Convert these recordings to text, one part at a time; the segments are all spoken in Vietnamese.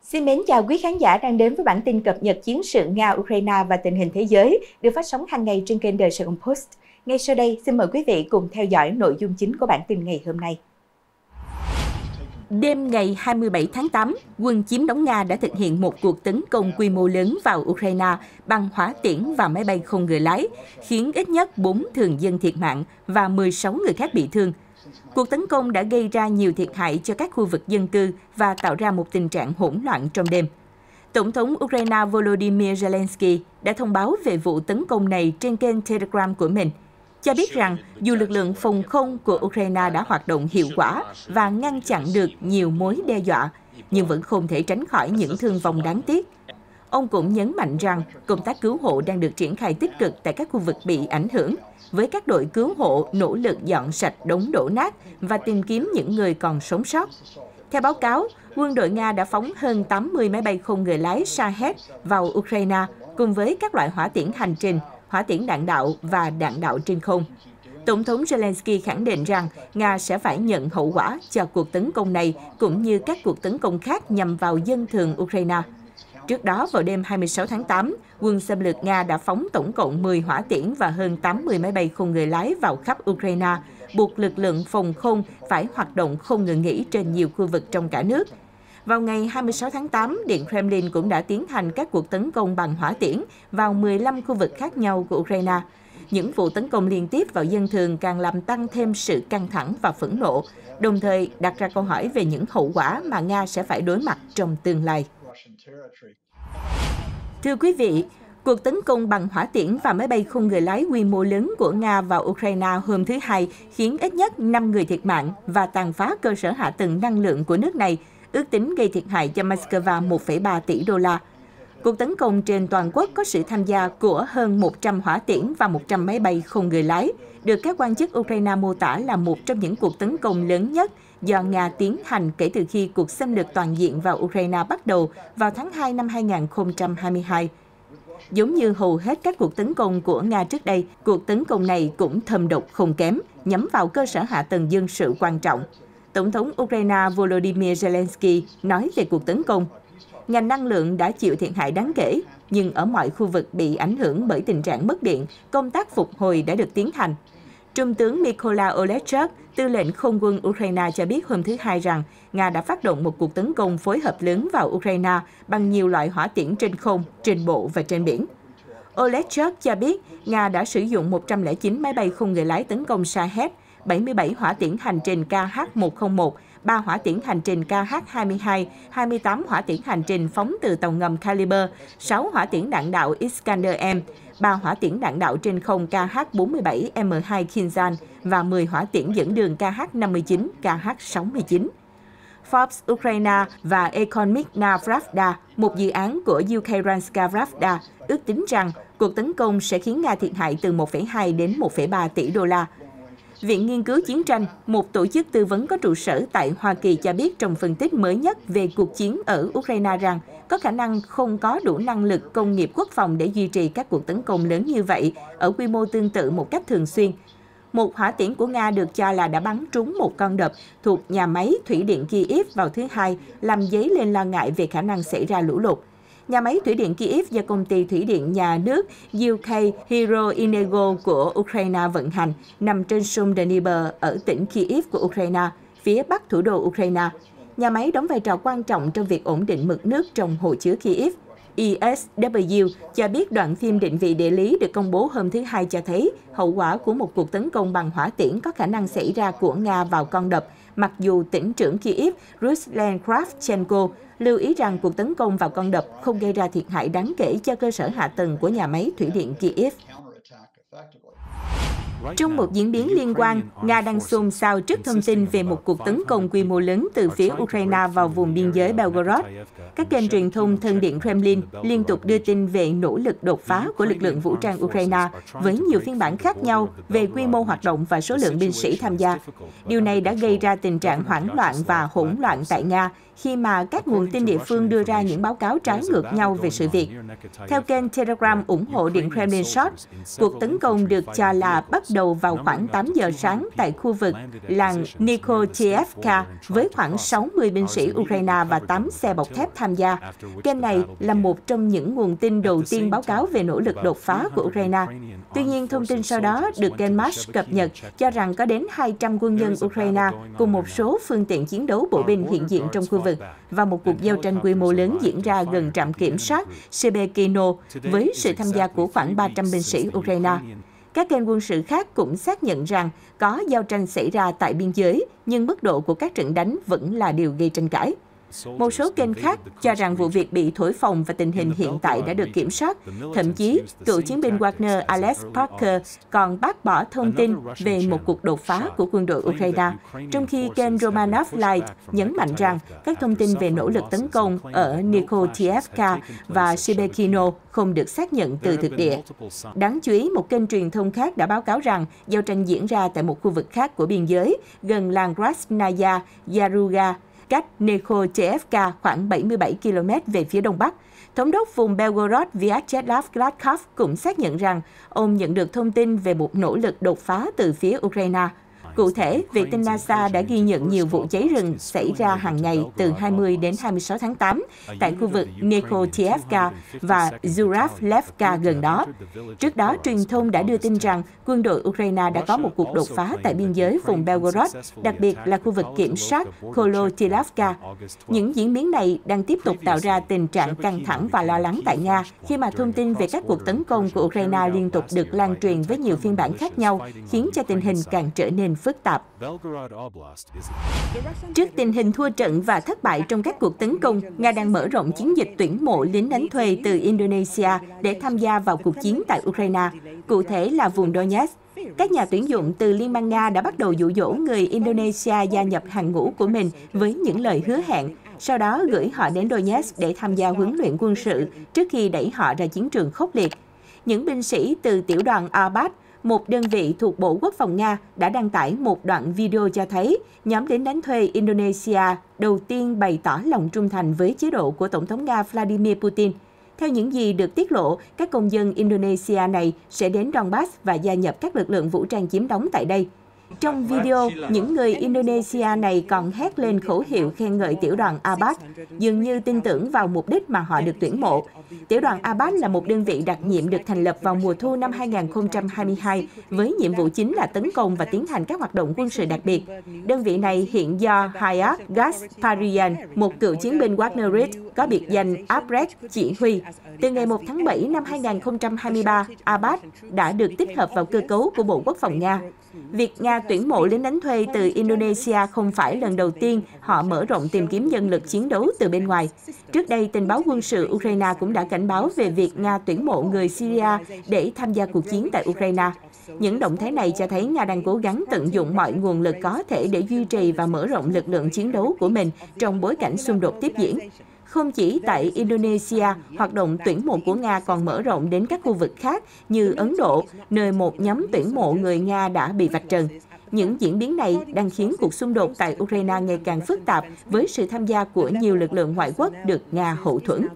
Xin mến chào quý khán giả đang đến với bản tin cập nhật chiến sự Nga-Ukraine và tình hình thế giới được phát sóng hàng ngày trên kênh The Sài Gòn Post. Ngay sau đây, xin mời quý vị cùng theo dõi nội dung chính của bản tin ngày hôm nay. Đêm ngày 27 tháng 8, quân chiếm đóng Nga đã thực hiện một cuộc tấn công quy mô lớn vào Ukraine bằng hỏa tiễn và máy bay không người lái, khiến ít nhất 4 thường dân thiệt mạng và 16 người khác bị thương. Cuộc tấn công đã gây ra nhiều thiệt hại cho các khu vực dân cư và tạo ra một tình trạng hỗn loạn trong đêm. Tổng thống Ukraine Volodymyr Zelensky đã thông báo về vụ tấn công này trên kênh Telegram của mình, cho biết rằng dù lực lượng phòng không của Ukraine đã hoạt động hiệu quả và ngăn chặn được nhiều mối đe dọa, nhưng vẫn không thể tránh khỏi những thương vong đáng tiếc. Ông cũng nhấn mạnh rằng công tác cứu hộ đang được triển khai tích cực tại các khu vực bị ảnh hưởng, với các đội cứu hộ nỗ lực dọn sạch đống đổ nát và tìm kiếm những người còn sống sót. Theo báo cáo, quân đội Nga đã phóng hơn 80 máy bay không người lái Shahed vào Ukraine cùng với các loại hỏa tiễn hành trình, hỏa tiễn đạn đạo và đạn đạo trên không. Tổng thống Zelensky khẳng định rằng Nga sẽ phải nhận hậu quả cho cuộc tấn công này cũng như các cuộc tấn công khác nhằm vào dân thường Ukraine. Trước đó, vào đêm 26 tháng 8, quân xâm lược Nga đã phóng tổng cộng 10 hỏa tiễn và hơn 80 máy bay không người lái vào khắp Ukraine, buộc lực lượng phòng không phải hoạt động không ngừng nghỉ trên nhiều khu vực trong cả nước. Vào ngày 26 tháng 8, Điện Kremlin cũng đã tiến hành các cuộc tấn công bằng hỏa tiễn vào 15 khu vực khác nhau của Ukraine. Những vụ tấn công liên tiếp vào dân thường càng làm tăng thêm sự căng thẳng và phẫn nộ, đồng thời đặt ra câu hỏi về những hậu quả mà Nga sẽ phải đối mặt trong tương lai. Thưa quý vị, cuộc tấn công bằng hỏa tiễn và máy bay không người lái quy mô lớn của Nga vào Ukraine hôm thứ Hai khiến ít nhất 5 người thiệt mạng và tàn phá cơ sở hạ tầng năng lượng của nước này, ước tính gây thiệt hại cho Moscow 1,3 tỷ đô la. Cuộc tấn công trên toàn quốc có sự tham gia của hơn 100 hỏa tiễn và 100 máy bay không người lái, được các quan chức Ukraine mô tả là một trong những cuộc tấn công lớn nhất do Nga tiến hành kể từ khi cuộc xâm lược toàn diện vào Ukraine bắt đầu vào tháng 2 năm 2022. Giống như hầu hết các cuộc tấn công của Nga trước đây, cuộc tấn công này cũng thâm độc không kém, nhắm vào cơ sở hạ tầng dân sự quan trọng. Tổng thống Ukraine Volodymyr Zelensky nói về cuộc tấn công: ngành năng lượng đã chịu thiệt hại đáng kể, nhưng ở mọi khu vực bị ảnh hưởng bởi tình trạng mất điện, công tác phục hồi đã được tiến hành. Trung tướng Mykola Oleshchuk, tư lệnh không quân Ukraine cho biết hôm thứ Hai rằng Nga đã phát động một cuộc tấn công phối hợp lớn vào Ukraine bằng nhiều loại hỏa tiễn trên không, trên bộ và trên biển. Oleshchuk cho biết Nga đã sử dụng 109 máy bay không người lái tấn công Shahed, 77 hỏa tiễn hành trình KH-101, 3 hỏa tiễn hành trình KH-22, 28 hỏa tiễn hành trình phóng từ tàu ngầm Caliber, 6 hỏa tiễn đạn đạo Iskander-M, 3 hỏa tiễn đạn đạo trên không KH-47M2 Kinzhan và 10 hỏa tiễn dẫn đường KH-59, KH-69. Forbes Ukraine và Ekonomika Pravda, một dự án của Ukrainska Pravda, ước tính rằng cuộc tấn công sẽ khiến Nga thiệt hại từ 1,2 đến 1,3 tỷ đô la. Viện Nghiên cứu Chiến tranh, một tổ chức tư vấn có trụ sở tại Hoa Kỳ cho biết trong phân tích mới nhất về cuộc chiến ở Ukraine rằng có khả năng không có đủ năng lực công nghiệp quốc phòng để duy trì các cuộc tấn công lớn như vậy ở quy mô tương tự một cách thường xuyên. Một hỏa tiễn của Nga được cho là đã bắn trúng một con đập thuộc nhà máy thủy điện Kyiv vào thứ Hai, làm dấy lên lo ngại về khả năng xảy ra lũ lụt. Nhà máy thủy điện Kyiv do công ty thủy điện nhà nước UK Hydroenergo của Ukraine vận hành, nằm trên sông Dnieper ở tỉnh Kyiv của Ukraine, phía bắc thủ đô Ukraine. Nhà máy đóng vai trò quan trọng trong việc ổn định mực nước trong hồ chứa Kyiv. ESW cho biết đoạn phim định vị địa lý được công bố hôm thứ Hai cho thấy hậu quả của một cuộc tấn công bằng hỏa tiễn có khả năng xảy ra của Nga vào con đập, mặc dù tỉnh trưởng Kyiv Ruslan Kravchenko lưu ý rằng cuộc tấn công vào con đập không gây ra thiệt hại đáng kể cho cơ sở hạ tầng của nhà máy thủy điện Kyiv. Trong một diễn biến liên quan, Nga đang xôn xao trước thông tin về một cuộc tấn công quy mô lớn từ phía Ukraine vào vùng biên giới Belgorod. Các kênh truyền thông thân Điện Kremlin liên tục đưa tin về nỗ lực đột phá của lực lượng vũ trang Ukraine với nhiều phiên bản khác nhau về quy mô hoạt động và số lượng binh sĩ tham gia. Điều này đã gây ra tình trạng hoảng loạn và hỗn loạn tại Nga khi mà các nguồn tin địa phương đưa ra những báo cáo trái ngược nhau về sự việc. Theo kênh Telegram ủng hộ Điện Kremlin Short, cuộc tấn công được cho là bắt đầu vào khoảng 8 giờ sáng tại khu vực làng Nikotievka với khoảng 60 binh sĩ Ukraine và 8 xe bọc thép tham gia. Kênh này là một trong những nguồn tin đầu tiên báo cáo về nỗ lực đột phá của Ukraine. Tuy nhiên, thông tin sau đó được kênh Mash cập nhật cho rằng có đến 200 quân nhân Ukraine cùng một số phương tiện chiến đấu bộ binh hiện diện trong khu vực và một cuộc giao tranh quy mô lớn diễn ra gần trạm kiểm soát Shebekino với sự tham gia của khoảng 300 binh sĩ Ukraine. Các kênh quân sự khác cũng xác nhận rằng có giao tranh xảy ra tại biên giới, nhưng mức độ của các trận đánh vẫn là điều gây tranh cãi. Một số kênh khác cho rằng vụ việc bị thổi phồng và tình hình hiện tại đã được kiểm soát. Thậm chí, cựu chiến binh Wagner Alex Parker còn bác bỏ thông tin về một cuộc đột phá của quân đội Ukraine, trong khi kênh Romanov Light nhấn mạnh rằng các thông tin về nỗ lực tấn công ở Nikotievka và Shebekino không được xác nhận từ thực địa. Đáng chú ý, một kênh truyền thông khác đã báo cáo rằng giao tranh diễn ra tại một khu vực khác của biên giới, gần làng Krasnaya Yaruga, cách Nikotievka khoảng 77 km về phía đông bắc. Thống đốc vùng Belgorod Vyacheslav Gladkov cũng xác nhận rằng ông nhận được thông tin về một nỗ lực đột phá từ phía Ukraine. Cụ thể, vệ tinh NASA đã ghi nhận nhiều vụ cháy rừng xảy ra hàng ngày từ 20 đến 26 tháng 8 tại khu vực Nikotievka và Zhuravlevka gần đó. Trước đó, truyền thông đã đưa tin rằng quân đội Ukraine đã có một cuộc đột phá tại biên giới vùng Belgorod, đặc biệt là khu vực kiểm soát Kolotilavka. Những diễn biến này đang tiếp tục tạo ra tình trạng căng thẳng và lo lắng tại Nga, khi mà thông tin về các cuộc tấn công của Ukraine liên tục được lan truyền với nhiều phiên bản khác nhau, khiến cho tình hình càng trở nên phức tạp. Trước tình hình thua trận và thất bại trong các cuộc tấn công, Nga đang mở rộng chiến dịch tuyển mộ lính đánh thuê từ Indonesia để tham gia vào cuộc chiến tại Ukraine, cụ thể là vùng Donetsk. Các nhà tuyển dụng từ Liên bang Nga đã bắt đầu dụ dỗ người Indonesia gia nhập hàng ngũ của mình với những lời hứa hẹn, sau đó gửi họ đến Donetsk để tham gia huấn luyện quân sự trước khi đẩy họ ra chiến trường khốc liệt. Những binh sĩ từ tiểu đoàn Arbat, một đơn vị thuộc Bộ Quốc phòng Nga, đã đăng tải một đoạn video cho thấy nhóm lính đánh thuê Indonesia đầu tiên bày tỏ lòng trung thành với chế độ của Tổng thống Nga Vladimir Putin. Theo những gì được tiết lộ, các công dân Indonesia này sẽ đến Donbass và gia nhập các lực lượng vũ trang chiếm đóng tại đây. Trong video, những người Indonesia này còn hét lên khẩu hiệu khen ngợi tiểu đoàn Arbat, dường như tin tưởng vào mục đích mà họ được tuyển mộ. Tiểu đoàn Arbat là một đơn vị đặc nhiệm được thành lập vào mùa thu năm 2022 với nhiệm vụ chính là tấn công và tiến hành các hoạt động quân sự đặc biệt. Đơn vị này hiện do Hayat Gasparian, một cựu chiến binh Wagnerit có biệt danh Albrecht chỉ huy. Từ ngày 1 tháng 7 năm 2023, Arbat đã được tích hợp vào cơ cấu của Bộ Quốc phòng Nga. Việc Nga tuyển mộ lính đánh thuê từ Indonesia không phải lần đầu tiên họ mở rộng tìm kiếm nhân lực chiến đấu từ bên ngoài. Trước đây, tình báo quân sự Ukraine cũng đã cảnh báo về việc Nga tuyển mộ người Syria để tham gia cuộc chiến tại Ukraine. Những động thái này cho thấy Nga đang cố gắng tận dụng mọi nguồn lực có thể để duy trì và mở rộng lực lượng chiến đấu của mình trong bối cảnh xung đột tiếp diễn. Không chỉ tại Indonesia, hoạt động tuyển mộ của Nga còn mở rộng đến các khu vực khác như Ấn Độ, nơi một nhóm tuyển mộ người Nga đã bị vạch trần. Những diễn biến này đang khiến cuộc xung đột tại Ukraine ngày càng phức tạp với sự tham gia của nhiều lực lượng ngoại quốc được Nga hậu thuẫn.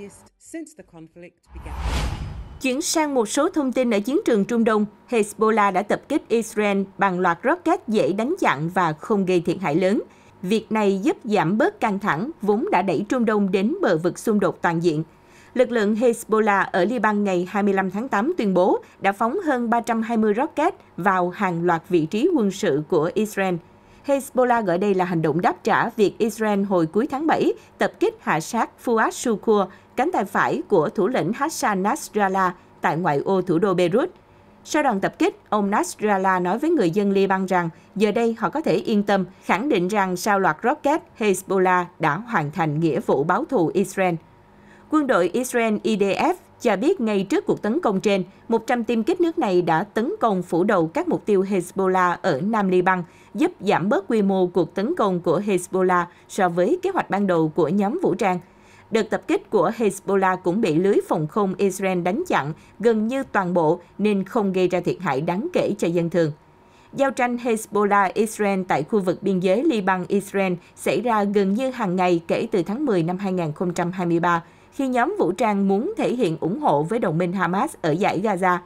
Chuyển sang một số thông tin ở chiến trường Trung Đông, Hezbollah đã tập kích Israel bằng loạt rocket dễ đánh chặn và không gây thiệt hại lớn. Việc này giúp giảm bớt căng thẳng vốn đã đẩy Trung Đông đến bờ vực xung đột toàn diện. Lực lượng Hezbollah ở Liban ngày 25 tháng 8 tuyên bố đã phóng hơn 320 rocket vào hàng loạt vị trí quân sự của Israel. Hezbollah gọi đây là hành động đáp trả việc Israel hồi cuối tháng 7 tập kích hạ sát Fuad Shukur, cánh tay phải của thủ lĩnh Hassan Nasrallah tại ngoại ô thủ đô Beirut. Sau đòn tập kích, ông Nasrallah nói với người dân Liban rằng giờ đây họ có thể yên tâm, khẳng định rằng sau loạt rocket, Hezbollah đã hoàn thành nghĩa vụ báo thù Israel. Quân đội Israel IDF cho biết ngay trước cuộc tấn công trên, 100 tiêm kích nước này đã tấn công phủ đầu các mục tiêu Hezbollah ở Nam Liban, giúp giảm bớt quy mô cuộc tấn công của Hezbollah so với kế hoạch ban đầu của nhóm vũ trang. Đợt tập kích của Hezbollah cũng bị lưới phòng không Israel đánh chặn gần như toàn bộ nên không gây ra thiệt hại đáng kể cho dân thường. Giao tranh Hezbollah-Israel tại khu vực biên giới Liban-Israel xảy ra gần như hàng ngày kể từ tháng 10 năm 2023, khi nhóm vũ trang muốn thể hiện ủng hộ với đồng minh Hamas ở dải Gaza.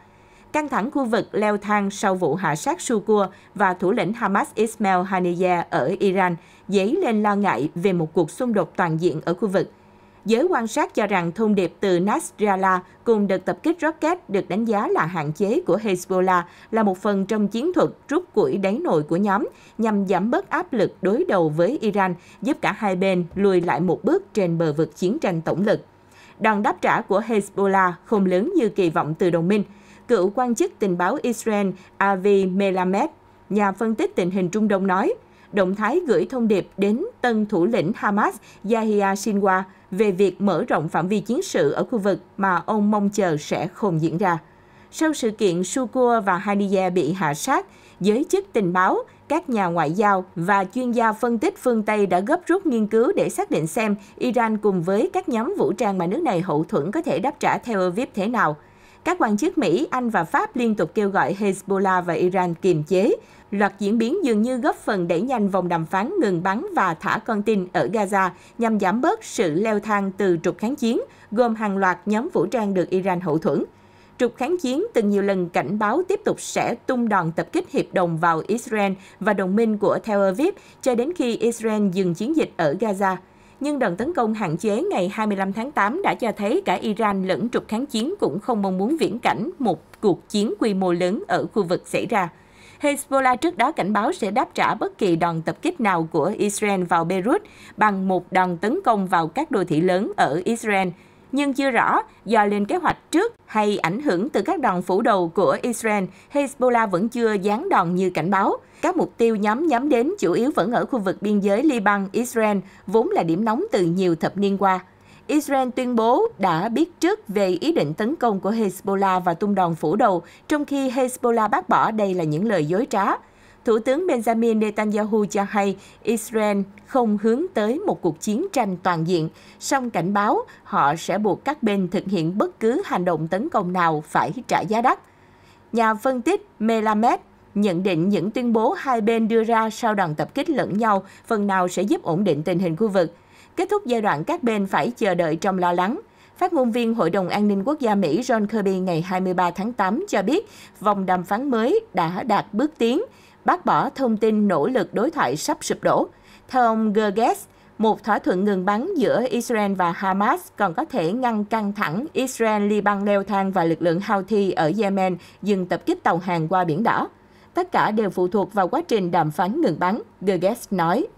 Căng thẳng khu vực leo thang sau vụ hạ sát Shukr và thủ lĩnh Hamas Ismail Haniyeh ở Iran, dấy lên lo ngại về một cuộc xung đột toàn diện ở khu vực. Giới quan sát cho rằng thông điệp từ Nasrallah cùng đợt tập kích rocket được đánh giá là hạn chế của Hezbollah là một phần trong chiến thuật rút củi đáy nồi của nhóm nhằm giảm bớt áp lực đối đầu với Iran, giúp cả hai bên lùi lại một bước trên bờ vực chiến tranh tổng lực. Đòn đáp trả của Hezbollah không lớn như kỳ vọng từ đồng minh. Cựu quan chức tình báo Israel Avi Melamed, nhà phân tích tình hình Trung Đông nói, động thái gửi thông điệp đến tân thủ lĩnh Hamas Yahya Sinwar về việc mở rộng phạm vi chiến sự ở khu vực mà ông mong chờ sẽ không diễn ra. Sau sự kiện Shukr và Haniyeh bị hạ sát, giới chức tình báo, các nhà ngoại giao và chuyên gia phân tích phương Tây đã gấp rút nghiên cứu để xác định xem Iran cùng với các nhóm vũ trang mà nước này hậu thuẫn có thể đáp trả Tel Aviv thế nào. Các quan chức Mỹ, Anh và Pháp liên tục kêu gọi Hezbollah và Iran kiềm chế. Loạt diễn biến dường như góp phần đẩy nhanh vòng đàm phán ngừng bắn và thả con tin ở Gaza nhằm giảm bớt sự leo thang từ trục kháng chiến, gồm hàng loạt nhóm vũ trang được Iran hậu thuẫn. Trục kháng chiến từng nhiều lần cảnh báo tiếp tục sẽ tung đòn tập kích hiệp đồng vào Israel và đồng minh của Tel Aviv cho đến khi Israel dừng chiến dịch ở Gaza. Nhưng đòn tấn công hạn chế ngày 25 tháng 8 đã cho thấy cả Iran lẫn trục kháng chiến cũng không mong muốn viễn cảnh một cuộc chiến quy mô lớn ở khu vực xảy ra. Hezbollah trước đó cảnh báo sẽ đáp trả bất kỳ đòn tập kích nào của Israel vào Beirut bằng một đòn tấn công vào các đô thị lớn ở Israel. Nhưng chưa rõ do lên kế hoạch trước hay ảnh hưởng từ các đòn phủ đầu của Israel, Hezbollah vẫn chưa giáng đòn như cảnh báo. Các mục tiêu nhóm nhắm đến chủ yếu vẫn ở khu vực biên giới Liban-Israel, vốn là điểm nóng từ nhiều thập niên qua. Israel tuyên bố đã biết trước về ý định tấn công của Hezbollah và tung đòn phủ đầu, trong khi Hezbollah bác bỏ đây là những lời dối trá. Thủ tướng Benjamin Netanyahu cho hay Israel không hướng tới một cuộc chiến tranh toàn diện, song cảnh báo họ sẽ buộc các bên thực hiện bất cứ hành động tấn công nào phải trả giá đắt. Nhà phân tích Melamed nhận định những tuyên bố hai bên đưa ra sau đòn tập kích lẫn nhau phần nào sẽ giúp ổn định tình hình khu vực. Kết thúc giai đoạn các bên phải chờ đợi trong lo lắng. Phát ngôn viên Hội đồng An ninh Quốc gia Mỹ John Kirby ngày 23 tháng 8 cho biết vòng đàm phán mới đã đạt bước tiến, bác bỏ thông tin nỗ lực đối thoại sắp sụp đổ. Theo ông Gerges, một thỏa thuận ngừng bắn giữa Israel và Hamas còn có thể ngăn căng thẳng Israel-Liban leo thang và lực lượng Houthi ở Yemen dừng tập kích tàu hàng qua Biển Đỏ. Tất cả đều phụ thuộc vào quá trình đàm phán ngừng bắn, Gerges nói.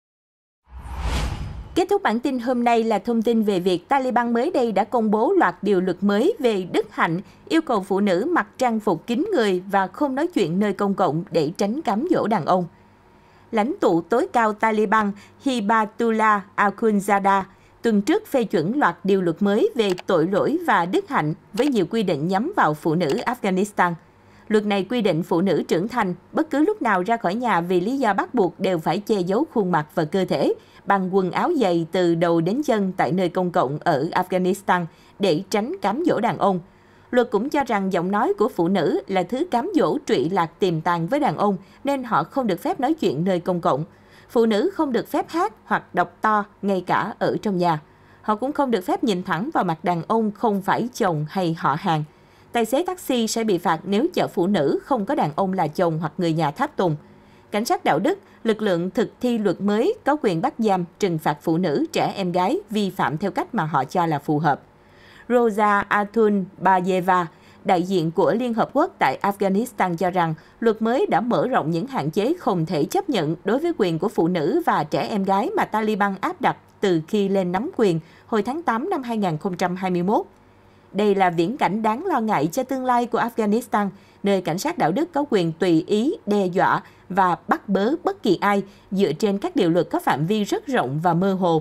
Kết thúc bản tin hôm nay là thông tin về việc Taliban mới đây đã công bố loạt điều luật mới về đức hạnh, yêu cầu phụ nữ mặc trang phục kín người và không nói chuyện nơi công cộng để tránh cám dỗ đàn ông. Lãnh tụ tối cao Taliban Hibatullah Akhundzada tuần trước phê chuẩn loạt điều luật mới về tội lỗi và đức hạnh với nhiều quy định nhắm vào phụ nữ Afghanistan. Luật này quy định phụ nữ trưởng thành bất cứ lúc nào ra khỏi nhà vì lý do bắt buộc đều phải che giấu khuôn mặt và cơ thể bằng quần áo dày từ đầu đến chân tại nơi công cộng ở Afghanistan để tránh cám dỗ đàn ông. Luật cũng cho rằng giọng nói của phụ nữ là thứ cám dỗ trụy lạc tiềm tàng với đàn ông nên họ không được phép nói chuyện nơi công cộng. Phụ nữ không được phép hát hoặc đọc to ngay cả ở trong nhà. Họ cũng không được phép nhìn thẳng vào mặt đàn ông không phải chồng hay họ hàng. Tài xế taxi sẽ bị phạt nếu chở phụ nữ không có đàn ông là chồng hoặc người nhà tháp tùng. Cảnh sát đạo đức, lực lượng thực thi luật mới có quyền bắt giam, trừng phạt phụ nữ, trẻ em gái vi phạm theo cách mà họ cho là phù hợp. Rosa Atunbayeva, đại diện của Liên Hợp Quốc tại Afghanistan cho rằng luật mới đã mở rộng những hạn chế không thể chấp nhận đối với quyền của phụ nữ và trẻ em gái mà Taliban áp đặt từ khi lên nắm quyền hồi tháng 8 năm 2021. Đây là viễn cảnh đáng lo ngại cho tương lai của Afghanistan, nơi cảnh sát đạo đức có quyền tùy ý, đe dọa và bắt bớ bất kỳ ai dựa trên các điều luật có phạm vi rất rộng và mơ hồ.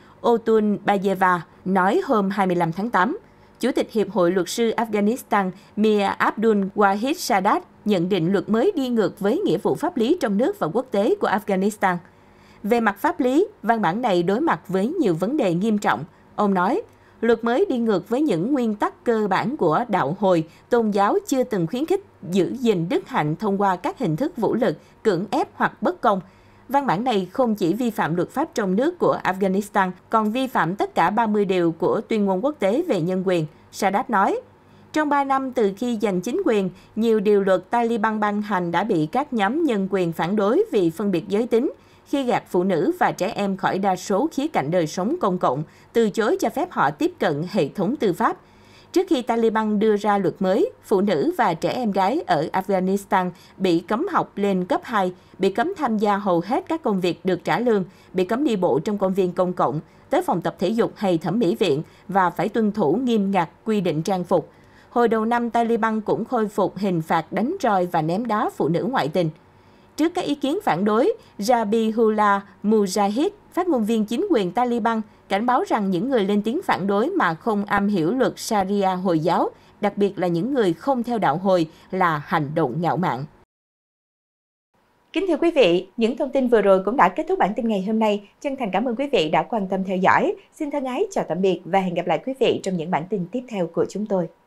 Otunbayeva nói hôm 25 tháng 8, Chủ tịch Hiệp hội Luật sư Afghanistan Mir Abdul Wahid Sadat nhận định luật mới đi ngược với nghĩa vụ pháp lý trong nước và quốc tế của Afghanistan. Về mặt pháp lý, văn bản này đối mặt với nhiều vấn đề nghiêm trọng. Ông nói, luật mới đi ngược với những nguyên tắc cơ bản của đạo hồi, tôn giáo chưa từng khuyến khích giữ gìn đức hạnh thông qua các hình thức vũ lực, cưỡng ép hoặc bất công. Văn bản này không chỉ vi phạm luật pháp trong nước của Afghanistan, còn vi phạm tất cả 30 điều của Tuyên ngôn quốc tế về nhân quyền, Sadat nói. Trong 3 năm từ khi giành chính quyền, nhiều điều luật Taliban ban hành đã bị các nhóm nhân quyền phản đối vì phân biệt giới tính, khi gạt phụ nữ và trẻ em khỏi đa số khía cạnh đời sống công cộng, từ chối cho phép họ tiếp cận hệ thống tư pháp. Trước khi Taliban đưa ra luật mới, phụ nữ và trẻ em gái ở Afghanistan bị cấm học lên cấp 2, bị cấm tham gia hầu hết các công việc được trả lương, bị cấm đi bộ trong công viên công cộng, tới phòng tập thể dục hay thẩm mỹ viện và phải tuân thủ nghiêm ngặt quy định trang phục. Hồi đầu năm, Taliban cũng khôi phục hình phạt đánh roi và ném đá phụ nữ ngoại tình. Trước các ý kiến phản đối, Zabihullah Mujahid, phát ngôn viên chính quyền Taliban, cảnh báo rằng những người lên tiếng phản đối mà không am hiểu luật Sharia Hồi giáo, đặc biệt là những người không theo đạo Hồi, là hành động ngạo mạn. Kính thưa quý vị, những thông tin vừa rồi cũng đã kết thúc bản tin ngày hôm nay. Chân thành cảm ơn quý vị đã quan tâm theo dõi. Xin thân ái chào tạm biệt và hẹn gặp lại quý vị trong những bản tin tiếp theo của chúng tôi.